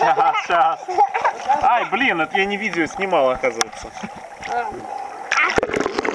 Сейчас. Ай, блин, это я не видео снимал, оказывается.